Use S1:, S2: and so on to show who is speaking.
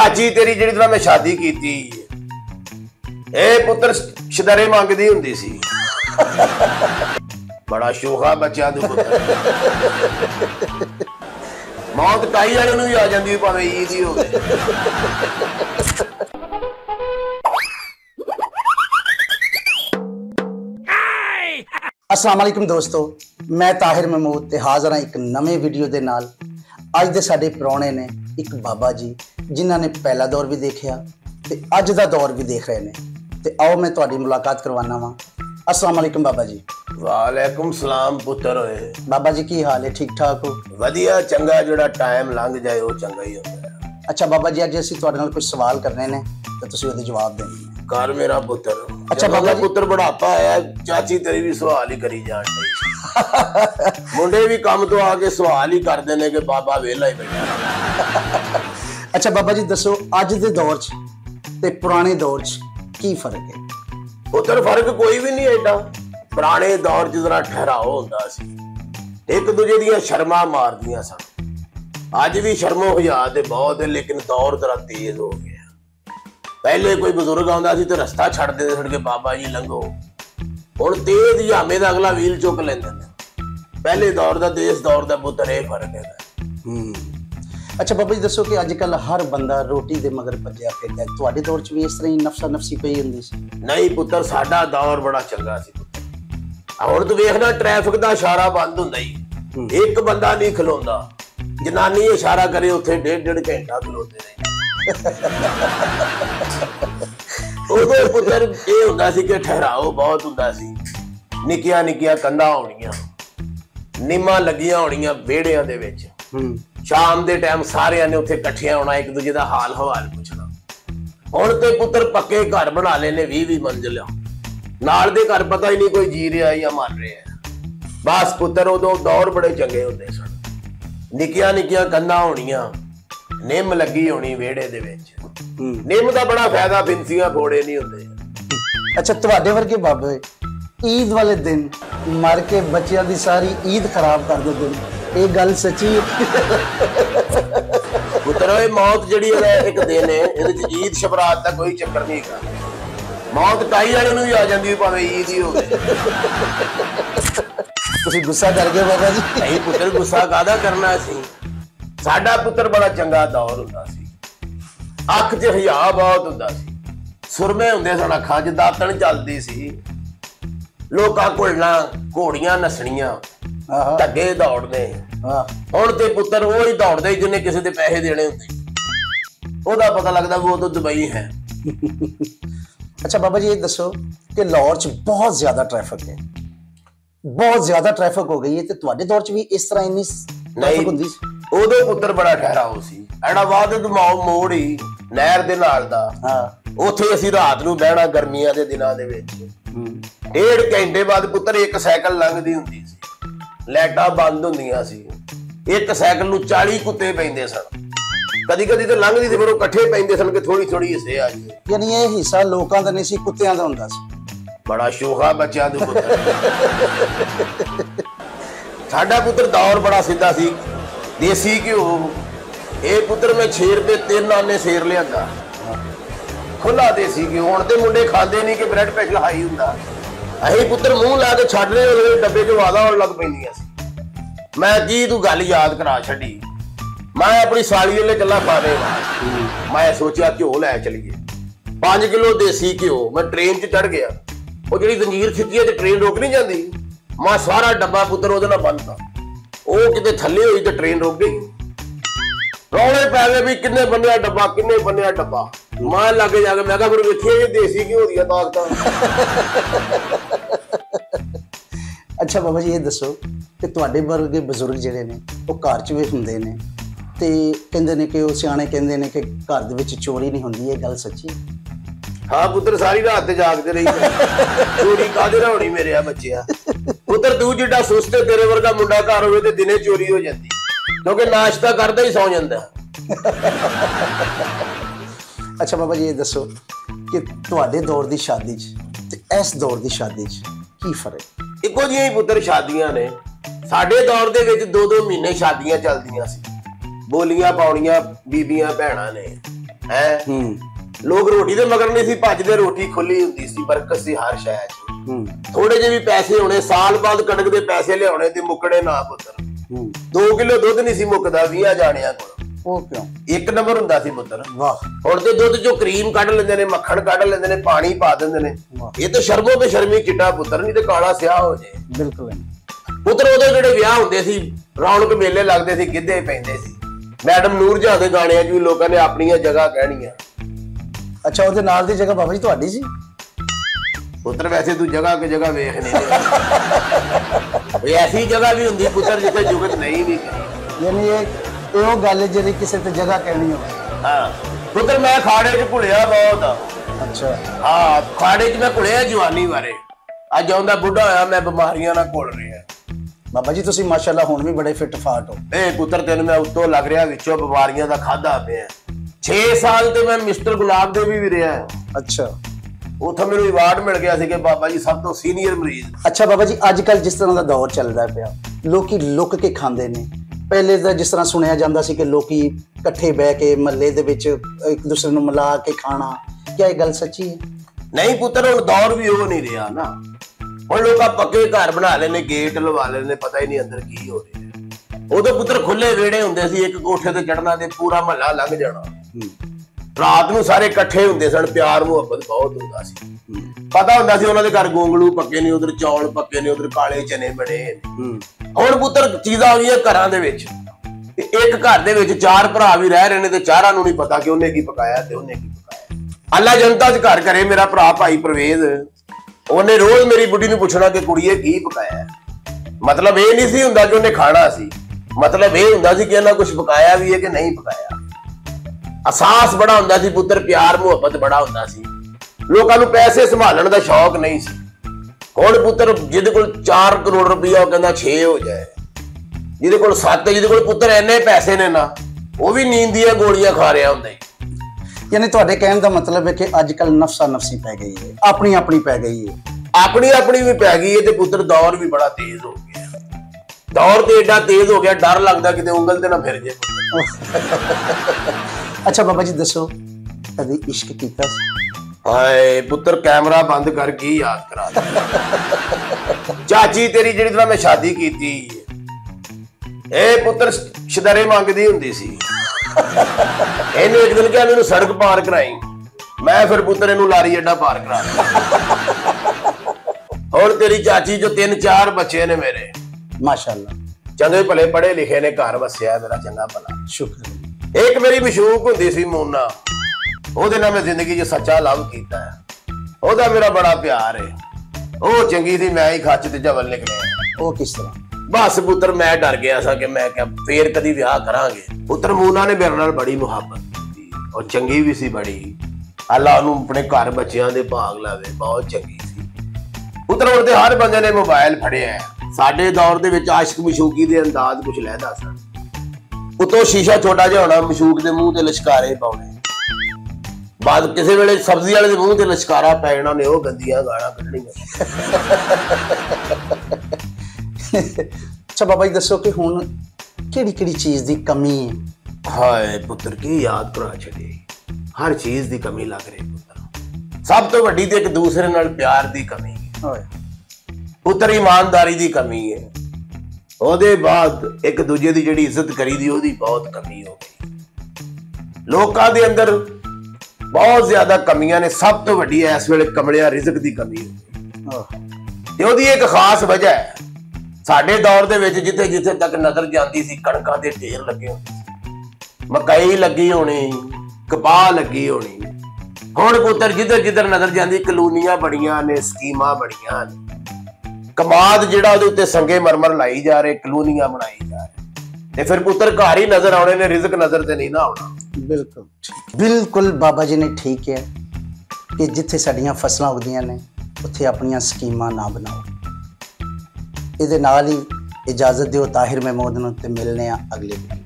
S1: चाची तेरी जिहड़ी तरह मैं शादी की थी ए पुत्र शदरे मंगदी हुंदी सी बड़ा शोखा बच्चा तू पुत्र मौत काई वाले नूं भी आ जांदी भावें ईद ही होवे।
S2: अस्सलाम वालेकुम दोस्तों, मैं ताहिर महमूद ते हाज़र हाँ एक नवे वीडियो दे नाल। अज दे साडे परौणे ने एक बाबा जी जिन्हां ने पहला दौर भी देखिया ते अज दा दौर भी देख रहे ने ते आओ मैं तुहाडी मुलाकात करवाना वा। अस्सलाम वालेकुम बाबा जी।
S1: वालेकुम सलाम पुत्र होए।
S2: बाबा जी की हाल है? ठीक ठाक हो?
S1: वधिया चंगा, जिहड़ा टाइम लंघ जाए वो चंगा ही होंदा है।
S2: अच्छा बाबा जी, अज असीं तुहाडे नाल कुछ सवाल करने ने ते तुसीं ओहदे जवाब देने।
S1: कर मेरा पुत्र।
S2: अच्छा बाबा जी,
S1: पुत्र बुढ़ापा आया चाची तेरी भी सवाल ही करी जान दी मुंडे भी काम तो आके सवाल ही कर देने के बाबा वेला ही बैठा।
S2: अच्छा बाबा जी दसो, अज दे दौर च ते पुराने दौर च की फर्क है?
S1: पुत्र फर्क कोई भी नहीं एडा। पुराने दौर च जरा ठहराव होंदा सी, एक दूजे दियां शर्मा मारदियां सन। अज भी शर्मो हया ते बहुत है, लेकिन दौर जरा तेज हो गया। पहले कोई बुजुर्ग आंदा सी ते रस्ता छड़ दे छड़ के बाबा जी लंघो, हुण तेज यामे दा अगला व्हील चुक लैंदे ने। पहले दौर दा ते इस दौर दा पुत्र ये फर्क है।
S2: अच्छा बाबा जी दसो कि अजकल हर बंदा रोटी दे मगर भज्या फिरदा है, तुहाडे दौर च भी इस तरह ही नफसा नफसी पई हुंदी सी?
S1: नहीं पुत्र, साडा दौर बड़ा चंगा सी पुत्र। हुण तू वेखना ट्रैफिक दा इशारा बंद हुंदा ही, एक बंदा नहीं खलोंदा, जनानी इशारा करे उत्थे डेढ़ घंटा खलोते रहे। उदों पुत्र ये हुंदा सी कि ठहराओ बहुत हुंदा सी। निक्कियां निक्कियां कंधां होणियां, निम्मां लगियां होणियां वेड़ियां दे विच। शाम दे टाइम सारियां ने उत्थे इकट्ठियां होना, एक दूजे दा हाल हवाल पुछना। हुण ते पुत्र पक्के घर बना लेने 20 मंजिल, नाल दे घर पता ही नहीं कोई जी रहा या मर रहा। बस पुत्र उदों दौर बड़े चंगे हुंदे सन। निक्कियां निक्कियां कंधां होणियां, निम लगी होनी वेड़े दे विच। निम दा बड़ा फायदा, फिंसियां फोड़े नहीं हुंदे।
S2: अच्छा तुहाडे वर्गे बाबे ईद वाले दिन मर के बच्चियां दी सारी ईद खराब कर दिंदे ने, ये गल सच्ची है?
S1: पुत्र मौत जिहड़ी है एक दिन है, इहदे च ईद शबरात दा कोई चक्कर नहीं है। मौत काई वाले नूं भी आ जांदी भावें ईद ही होवे।
S2: तुसीं गुस्सा कर गए बाबा जी?
S1: नहीं पुत्र, गुस्सा कादा करना सी। साडा पुत्र बड़ा चंगा दौर हुंदा सी। अख च हया बहुत हुंदा सी, सुरमे हुंदे सन अखां च, दातण चलदी सी, लोकां घुलना, घोड़ियां नसणियां, धग्गे दौड़ने। हुण ते पुत्र वो ही दौड़दे जिन्हें किसी दे पैसे देने हुंदे, ओहदा पता लगदा वो तो दुबई है।
S2: अच्छा बाबा जी ये दसो कि लाहौर च बहुत ज्यादा ट्रैफिक है, बहुत ज्यादा ट्रैफिक हो गई है, ते तुहाडे दौर च भी इस तरह इन्नी ट्रैफिक हुंदी सी?
S1: उदों पुत्र बड़ा ठहराव सी। एड़ा वाद मोड़ ही नहर दे नाल दा, उत्थे असीं रात नूं बहना गर्मियां दे दिनां दे विच। 1.5 घंटे बाद पुत्र एक साइकिल लंघदी हुंदी सी, लाइटां बंद हुंदियां सी, एक साइकिल नूं 40 कुत्ते पैंदे सन। कदी कदी तो लंघदी ते फिर ओह इकट्ठे पैंदे सन कि थोड़ी थोड़ी हिस्से आ जाए।
S2: यानी ये हिस्सा लोकां दा नहीं सी, कुत्तियां दा हुंदा सी।
S1: बड़ा शोखा बच्चा तू पुत्र। साडा पुत्र दौर बड़ा सीधा सी, देसी घ्यो। ये पुत्र मैं 6 रुपए 3 आने शेर लिया, खुला देसी घ्यो। हुण ते मुंडे खांदे नहीं कि ब्रेड स्पेशल हाई हुंदा। अहीं पुत्र मूंह ला के छड्ड रहे डब्बे च वादा होण लग पैंदियां सी। मैं की तू गल याद करा छड्डी। मैं अपनी साली वाले चला खाने, मैं सोचा घ्यो लै चलीए। 5 किलो देसी घ्यो मैं ट्रेन च चढ़ गया। वो जिहड़ी जंजीर खिच्ची है ते ट्रेन रुक नहीं जाती, मैं सारा डब्बा पुत्र ओहदे नाल बंदता। ਉਹ ਕਿਤੇ ਥੱਲੇ ਹੋਈ ਤੇ ਟ੍ਰੇਨ ਰੁਕ ਗਈ। ਰੌਲੇ ਪੈ ਗਏ ਵੀ ਕਿੰਨੇ ਬੰਨਿਆ ਡੱਬਾ, ਕਿੰਨੇ ਬੰਨਿਆ ਡੱਬਾ। ਮੈਂ ਲੱਗੇ ਜਾ ਕੇ ਮੈਂ ਕਿਹਾ ਫਿਰ ਵੇਖੀਏ ਇਹ ਦੇਸੀ ਘਿਓ ਦੀਆਂ ਤਾਕਤਾਂ।
S2: ਅੱਛਾ ਬਾਬਾ ਜੀ ਇਹ ਦੱਸੋ ਕਿ ਤੁਹਾਡੇ ਵਰਗੇ ਬਜ਼ੁਰਗ ਜਿਹੜੇ ਨੇ ਉਹ ਘਰ 'ਚ ਵੀ ਹੁੰਦੇ ਨੇ ਤੇ ਕਹਿੰਦੇ ਨੇ ਕਿ ਉਹ ਸਿਆਣੇ ਕਹਿੰਦੇ ਨੇ ਕਿ ਘਰ ਦੇ ਵਿੱਚ ਚੋਰੀ ਨਹੀਂ ਹੁੰਦੀ, ਇਹ ਗੱਲ ਸੱਚੀ ਹੈ?
S1: हाँ पुत्र सारी रात जागते रही। चोरी कादे नाल होनी मेरे आ बच्चिया। पुत्र तू जिड्डा सुस्त है, तेरे वर्गा मुंडा घर होवे ते दिने चोरी हो जाती, क्योंकि नाश्ता करदा ही सौ जांदा।
S2: अच्छा बाबा जी ये दसो कि तुहाडे दौर दी शादी च ते इस दौर दी शादी च की फर्क?
S1: इक्को जिहियां ही पुत्र शादियां ने। साडे दौर दे विच 2-2 महीने शादियां चलदियां सी, बोलियां पाउणियां बीबियां भैणां ने। ਹੈ। ਲੋਕ ਰੋਟੀ ਦੇ ਮਗਰ ਨਹੀਂ ਸੀ ਭੱਜਦੇ, ਰੋਟੀ ਖੁੱਲੀ ਹੁੰਦੀ ਸੀ, ਬਰਕਤ ਸੀ ਹਰ ਸ਼ੈ ਚ। ਥੋੜੇ ਜਿਹੇ ਵੀ ਪੈਸੇ ਹੋਣੇ, ਸਾਲ ਬਾਅਦ ਕਣਕ ਦੇ ਪੈਸੇ ਲਿਆਉਣੇ ਤੇ ਮੁੱਕਣੇ ਨਾ ਪੁੱਤਰ। 2 ਕਿਲੋ ਦੁੱਧ ਨਹੀਂ ਸੀ ਮੁੱਕਦਾ 20 ਜਾਣਿਆਂ ਕੋਲ।
S2: ਉਹ ਕਿਉਂ?
S1: 1 ਨੰਬਰ ਹੁੰਦਾ ਸੀ ਪੁੱਤਰ।
S2: ਵਾਹ।
S1: ਹੁਣ ਤੇ ਦੁੱਧ ਚੋਂ ਕਰੀਮ ਕੱਢ ਲੈਂਦੇ ਨੇ, ਮੱਖਣ ਕੱਢ ਲੈਂਦੇ ਨੇ, ਪਾਣੀ ਪਾ ਦਿੰਦੇ ਨੇ। ਇਹ ਤਾਂ ਸ਼ਰਮੋ ਬੇਸ਼ਰਮੀ ਚਿੱਟਾ ਪੁੱਤਰ, ਨਹੀਂ ਤੇ ਕਾਲਾ ਸਿਆਹ ਹੋ ਜਾਏ।
S2: ਬਿਲਕੁਲ
S1: ਪੁੱਤਰ ਉਹਦੇ ਜਿਹੜੇ ਵਿਆਹ ਹੁੰਦੇ ਸੀ, ਰੌਣਕ ਮੇਲੇ ਲੱਗਦੇ ਸੀ, ਗਿੱਧੇ ਪੈਂਦੇ ਸੀ। ਮੈਡਮ ਨੂਰਜਹਾਂ ਦੇ ਗਾਣਿਆਂ 'ਚ ਵੀ ਲੋਕਾਂ ਨੇ ਆਪਣੀਆਂ ਜਗ੍ਹਾ ਕਹਿਣੀਆਂ।
S2: ਅੱਛਾ, ਉਹਦੇ ਨਾਲ ਦੀ ਜਗ੍ਹਾ ਬਾਬਾ ਜੀ ਤੁਹਾਡੀ ਸੀ?
S1: ਪੁੱਤਰ ਵੈਸੇ ਤੂੰ ਜਗ੍ਹਾ ਕਿ ਜਗ੍ਹਾ ਵੇਖ ਨਹੀਂ ਰਿਹਾ। ਐਸੀ ਜਗ੍ਹਾ ਵੀ ਹੁੰਦੀ ਪੁੱਤਰ ਜਿੱਥੇ ਜੁਗਤ ਨਹੀਂ ਵੀ ਕਰੀ।
S2: ਯਾਨੀ ਇਹ ਉਹ ਗੱਲ ਜਿਹੜੀ ਕਿਸੇ ਤੇ ਜਗ੍ਹਾ ਕਹਿਣੀ ਹੋਵੇ।
S1: ਹਾਂ ਪੁੱਤਰ, ਮੈਂ ਖਾੜੇ 'ਚ ਘੁਲਿਆ ਬਹੁਤ।
S2: ਅੱਛਾ।
S1: ਹਾਂ, ਖਾੜੇ 'ਚ ਮੈਂ ਘੁਲਿਆ ਜਵਾਨੀ ਬਾਰੇ। ਅੱਜ ਆਉਂਦਾ ਬੁੱਢਾ ਹੋਇਆ, ਮੈਂ ਬਿਮਾਰੀਆਂ ਨਾਲ ਘੁਲ ਰਿਹਾ।
S2: ਬਾਬਾ ਜੀ ਤੁਸੀਂ ਮਾਸ਼ਾਅੱਲਾ ਹੁਣ ਵੀ ਬੜੇ ਫਿੱਟ ਫਾਟ ਹੋ।
S1: ਇਹ ਪੁੱਤਰ ਤੈਨੂੰ ਮੈਂ ਉੱਤੋਂ ਲੱਗ ਰਿਹਾ, ਵਿੱਚੋਂ ਬਿਮਾਰੀਆਂ ਦਾ ਖਾਦਾ ਪਿਆ। 6 ਸਾਲ ਤੇ ਮੈਂ ਮਿਸਟਰ ਗੁਲਾਬ ਦੇ ਵੀ ਰਿਹਾ।
S2: ਅੱਛਾ।
S1: ਉੱਥੋਂ ਮੈਨੂੰ ਅਵਾਰਡ ਮਿਲ ਗਿਆ ਸੀ ਕਿ ਬਾਬਾ ਜੀ ਸਭ ਤੋਂ ਸੀਨੀਅਰ ਮਰੀਜ਼।
S2: ਅੱਛਾ ਬਾਬਾ ਜੀ, ਅੱਜ ਕੱਲ ਜਿਸ ਤਰ੍ਹਾਂ ਦਾ ਦੌਰ ਚੱਲਦਾ ਪਿਆ, ਲੋਕੀ ਲੁੱਕ ਕੇ ਖਾਂਦੇ ਨੇ। ਪਹਿਲੇ ਤਾਂ ਜਿਸ ਤਰ੍ਹਾਂ ਸੁਣਿਆ ਜਾਂਦਾ ਸੀ ਕਿ ਲੋਕੀ ਇਕੱਠੇ ਬਹਿ ਕੇ ਮਹੱਲੇ ਦੇ ਵਿੱਚ ਇੱਕ ਦੂਸਰੇ ਨੂੰ ਮਿਲਾ ਕੇ ਖਾਣਾ, ਕੀ ਇਹ ਗੱਲ ਸੱਚੀ ਹੈ?
S1: ਨਹੀਂ ਪੁੱਤਰ, ਹੁਣ ਦੌਰ ਵੀ ਉਹ ਨਹੀਂ ਰਿਹਾ ਨਾ। ਹੁਣ ਲੋਕਾਂ ਪੱਕੇ ਘਰ ਬਣਾ ਲੈਣੇ, ਗੇਟ ਲਵਾ ਲੈਣੇ, ਪਤਾ ਹੀ ਨਹੀਂ ਅੰਦਰ ਕੀ ਹੋ ਰਿਹਾ। ਉਦੋਂ ਪੁੱਤਰ ਖੁੱਲੇ ਵਿਹੜੇ ਹੁੰਦੇ ਸੀ, ਇੱਕ ਕੋਠੇ ਤੇ ਚੜਨਾ ਤੇ ਪੂਰਾ ਮਹੱਲਾ ਲੰਘ ਜਾਣਾ। ਰਾਤ ਨੂੰ ਸਾਰੇ ਇਕੱਠੇ ਹੁੰਦੇ ਸਨ, ਪਿਆਰ ਮੁਹੱਬਤ ਬਹੁਤ ਹੁੰਦਾ ਸੀ। ਪਤਾ ਹੁੰਦਾ ਸੀ ਉਹਨਾਂ ਦੇ ਘਰ ਗੋਂਗਲੂ ਪੱਕੇ ਨੇ, ਉਧਰ ਚੌਲ ਪੱਕੇ ਨੇ, ਉਧਰ ਕਾਲੇ ਚਨੇ ਬਣੇ ਨੇ। ਹੁਣ ਪੁੱਤਰ ਚੀਜ਼ਾਂ ਆ ਗਈਆਂ ਘਰਾਂ ਦੇ ਵਿੱਚ। ਇੱਕ ਘਰ ਦੇ ਵਿੱਚ 4 ਭਰਾ ਵੀ ਰਹਿ ਰਹੇ ਨੇ ਤੇ ਚਾਰਾਂ ਨੂੰ ਨਹੀਂ ਪਤਾ ਕਿ ਉਹਨੇ ਕੀ ਪਕਾਇਆ ਤੇ ਉਹਨੇ ਕੀ ਪਕਾਇਆ। ਅੱਲਾ ਜਨਤਾ ਚ ਘਰ ਕਰੇ। ਮੇਰਾ ਭਰਾ ਭਾਈ ਪ੍ਰਵੇਜ਼, ਉਹਨੇ ਰੋਜ਼ ਮੇਰੀ ਬੁੱਢੀ ਨੂੰ ਪੁੱਛਣਾ ਕਿ ਕੁੜੀਏ ਕੀ ਪਕਾਇਆ। ਮਤਲਬ ਇਹ ਨਹੀਂ ਸੀ ਹੁੰਦਾ ਕਿ ਉਹਨੇ ਖਾਣਾ ਸੀ, ਮਤਲਬ ਇਹ ਹੁੰਦਾ ਸੀ ਕਿ ਇਹਨਾਂ ਕੁਝ ਪਕਾਇਆ ਵੀ ਹੈ ਕਿ ਨਹੀਂ ਪਕਾਇਆ। ਅਹਿਸਾਸ ਬੜਾ ਹੁੰਦਾ ਸੀ ਪੁੱਤਰ, ਪਿਆਰ ਮੁਹੱਬਤ ਬੜਾ ਹੁੰਦਾ ਸੀ। ਲੋਕਾਂ ਨੂੰ ਪੈਸੇ ਸੰਭਾਲਣ ਦਾ ਸ਼ੌਕ ਨਹੀਂ ਸੀ। ਹੁਣ ਪੁੱਤਰ ਜਿਹਦੇ ਕੋਲ 4 ਕਰੋੜ ਰੁਪਇਆ, ਉਹ ਕਹਿੰਦਾ 6 ਹੋ ਜਾਏ। ਜਿਹਦੇ ਕੋਲ 7, ਜਿਹਦੇ ਕੋਲ ਪੁੱਤਰ ਇੰਨੇ ਪੈਸੇ ਨੇ ਨਾ, ਉਹ ਵੀ ਨੀਂਦ ਦੀਆਂ ਗੋਲੀਆਂ ਖਾ ਰਿਹਾ ਹੁੰਦਾ।
S2: ਯਾਨੀ ਤੁਹਾਡੇ ਕਹਿਣ ਦਾ ਮਤਲਬ ਹੈ ਕਿ ਅੱਜ ਕੱਲ ਨਫਸਾ ਨਫਸੀ ਪੈ ਗਈ ਹੈ, ਆਪਣੀ ਆਪਣੀ ਪੈ ਗਈ ਹੈ।
S1: ਆਪਣੀ ਆਪਣੀ ਵੀ ਪੈ ਗਈ ਹੈ ਤੇ ਪੁੱਤਰ ਦੌਰ ਵੀ ਬੜਾ ਤੇਜ਼ ਹੋ ਗਿਆ। ਦੌਰ ਤੇ ਏਡਾ ਤੇਜ਼ ਹੋ ਗਿਆ, ਡਰ ਲੱਗਦਾ ਕਿਤੇ ਉਂਗਲ ਤੇ ਨਾ ਫਿਰ ਜੇ।
S2: ਅੱਛਾ ਬਾਬਾ ਜੀ ਦੱਸੋ, ਕਦੇ ਇਸ਼ਕ ਕੀਤਾ ਸੀ?
S1: ਹਾਏ ਪੁੱਤਰ, ਕੈਮਰਾ ਬੰਦ ਕਰ ਕੀ ਯਾਦ ਕਰਾ ਦੇ। ਚਾਚੀ ਤੇਰੀ ਜਿਹੜੀ ਤਰ੍ਹਾਂ ਮੈਂ ਸ਼ਾਦੀ ਕੀਤੀ, ਇਹ ਪੁੱਤਰ ਸ਼ਦਰੇ ਮੰਗਦੀ ਹੁੰਦੀ ਸੀ। ਇਹਨੇ ਇੱਕ ਦਿਨ ਕਿਹਾ ਮੈਨੂੰ ਸੜਕ ਪਾਰ ਕਰਾਈ। ਮੈਂ ਫਿਰ ਪੁੱਤਰ ਇਹਨੂੰ ਲਾਰੀ ਅੱਡਾ ਪਾਰ ਕਰਾ ਦਿੱਤਾ। ਹੁਣ ਤੇਰੀ ਚਾਚੀ ਜੋ 3-4 ਬੱਚੇ ਨੇ ਮੇਰੇ,
S2: ਮਾਸ਼ਾਅੱਲਾ,
S1: ਚੰਗੇ ਭਲੇ ਪੜ੍ਹੇ ਲਿਖੇ ਨੇ, ਘਰ ਵਸਿਆ ਮੇਰਾ ਚੰਗਾ ਭਲਾ।
S2: ਸ਼ੁਕਰ।
S1: ਇੱਕ ਮੇਰੀ ਮਸ਼ੂਕ ਹੁੰਦੀ ਸੀ ਮੋਨਾ, ਉਹਦੇ ਨਾਲ ਮੈਂ ਜ਼ਿੰਦਗੀ 'ਚ ਸੱਚਾ ਲਵ ਕੀਤਾ। ਉਹਦਾ ਮੇਰਾ ਬੜਾ ਪਿਆਰ ਹੈ। ਉਹ ਚੰਗੀ ਸੀ, ਮੈਂ ਹੀ ਖੱਚ ਤੇ ਜਵਲ ਨਿਕਲਿਆ।
S2: ਉਹ ਕਿਸ ਤਰ੍ਹਾਂ?
S1: ਬਸ ਪੁੱਤਰ ਮੈਂ ਡਰ ਗਿਆ ਸਾਂ ਕਿ ਮੈਂ ਕਿਹਾ ਫੇਰ ਕਦੀ ਵਿਆਹ ਕਰਾਂਗੇ। ਪੁੱਤਰ ਮੋਨਾ ਨੇ ਮੇਰੇ ਨਾਲ ਬੜੀ ਮੁਹੱਬਤ ਕੀਤੀ, ਉਹ ਚੰਗੀ ਵੀ ਸੀ ਬੜੀ। ਅੱਲਾ ਉਹਨੂੰ ਆਪਣੇ ਘਰ ਬੱਚਿਆਂ ਦੇ ਭਾਗ ਲਾਵੇ, ਬਹੁਤ ਚੰਗੀ ਸੀ। ਪੁੱਤਰ ਹੁਣ ਤੇ ਹਰ ਬੰਦੇ ਨੇ ਮੋਬਾਈਲ ਫੜਿਆ। ਸਾਡੇ ਦੌਰ ਦੇ ਵਿੱਚ ਆਸ਼ਕ ਮਸ਼ੂਕੀ ਦੇ ਅੰਦਾਜ਼ ਕੁਝ ਲੈਦਾ ਸਨ। ਉਤੋਂ ਸ਼ੀਸ਼ਾ ਛੋਟਾ ਜਿਹਾ ਹੋਣਾ, ਮਸ਼ੂਕ ਦੇ ਮੂੰਹ ਤੇ ਲਿਸ਼ਕਾਰੇ ਪਾਉਣੇ। ਬਾਅਦ ਕਿਸੇ ਵੇਲੇ ਸਬਜ਼ੀ ਵਾਲੇ ਦੇ ਮੂੰਹ ਤੇ ਲਿਸ਼ਕਾਰਾ ਪੈ ਜਾਣਾ, ਨੇ ਉਹ ਗੰਦੀਆਂ ਗਾਲਾਂ ਕੱਢਣੀਆਂ।
S2: ਅੱਛਾ ਬਾਬਾ ਜੀ ਦੱਸੋ ਕਿ ਹੁਣ ਕਿਹੜੀ ਕਿਹੜੀ ਚੀਜ਼ ਦੀ ਕਮੀ ਹੈ?
S1: ਹਾਏ ਪੁੱਤਰ ਕੀ ਯਾਦ ਕਰਾ ਛੱਡੀ। ਹਰ ਚੀਜ਼ ਦੀ ਕਮੀ ਲੱਗ ਰਹੀ ਪੁੱਤਰ। ਸਭ ਤੋਂ ਵੱਡੀ ਤੇ ਇੱਕ ਦੂਸਰੇ ਨਾਲ ਪਿਆਰ ਦੀ ਕਮੀ ਹੈ ਪੁੱਤਰ, ਇਮਾਨਦਾਰੀ ਦੀ ਕਮੀ ਹੈ। ਉਹਦੇ ਬਾਅਦ ਇੱਕ ਦੂਜੇ ਦੀ ਜਿਹੜੀ ਇੱਜ਼ਤ ਕਰੀਦੀ, ਉਹਦੀ ਬਹੁਤ ਕਮੀ ਹੋ ਗਈ। ਲੋਕਾਂ ਦੇ ਅੰਦਰ ਬਹੁਤ ਜ਼ਿਆਦਾ ਕਮੀਆਂ ਨੇ। ਸਭ ਤੋਂ ਵੱਡੀ ਇਸ ਵੇਲੇ ਕਮਲਿਆ ਰਿਜ਼ਕ ਦੀ ਕਮੀ ਹੋ ਗਈ ਤੇ ਉਹਦੀ ਇੱਕ ਖਾਸ ਵਜ੍ਹਾ ਹੈ। ਸਾਡੇ ਦੌਰ ਦੇ ਵਿੱਚ ਜਿੱਥੇ ਜਿੱਥੇ ਤੱਕ ਨਜ਼ਰ ਜਾਂਦੀ ਸੀ, ਕਣਕਾਂ ਦੇ ਢੇਰ ਲੱਗੇ ਹੁੰਦੇ ਸੀ, ਮਕਈ ਲੱਗੀ ਹੋਣੀ, ਕਪਾਹ ਲੱਗੀ ਹੋਣੀ। ਹੁਣ ਪੁੱਤਰ ਜਿੱਧਰ ਜਿੱਧਰ ਨਜ਼ਰ ਜਾਂਦੀ, ਕਲੋਨੀਆਂ ਬੜੀਆਂ ਨੇ, ਸਕੀਮਾਂ ਬੜੀਆਂ ਨੇ। ਕਮਾਦ ਜਿਹੜਾ ਉਹਦੇ ਉੱਤੇ ਸੰਗੇ ਮਰਮਰ ਲਾਈ ਜਾ ਰਹੇ, ਕਲੋਨੀਆਂ ਬਣਾਈ ਜਾ ਰਹੇ। ਤੇ ਫਿਰ ਪੁੱਤਰ ਘਰ ਹੀ ਨਜ਼ਰ ਆਉਣੇ ਨੇ, ਰਿਜ਼ਕ ਨਜ਼ਰ ਤੇ ਨਹੀਂ ਨਾ ਆਉਣਾ।
S2: ਬਿਲਕੁਲ ਬਿਲਕੁਲ ਬਾਬਾ ਜੀ ਨੇ ਠੀਕ ਹੈ ਕਿ ਜਿੱਥੇ ਸਾਡੀਆਂ ਫਸਲਾਂ ਉਗਦੀਆਂ ਨੇ ਉੱਥੇ ਆਪਣੀਆਂ ਸਕੀਮਾਂ ਨਾ ਬਣਾਓ। ਇਹਦੇ ਨਾਲ ਹੀ ਇਜਾਜ਼ਤ ਦਿਓ ਤਾਹਿਰ ਮਹਿਮੂਦ ਨੂੰ, ਤੇ ਮਿਲਨੇ ਆ ਅਗਲੇ